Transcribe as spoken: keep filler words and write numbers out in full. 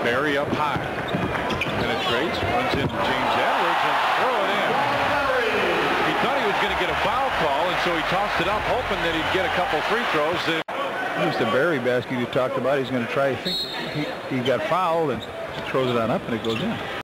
Barry up high. Penetrates, runs into James Edwards and throw it in. He thought he was going to get a foul call, and so he tossed it up, hoping that he'd get a couple free throws. Here's the Barry basket you talked about. He's going to try. I think he, he got fouled and throws it on up, and it goes in.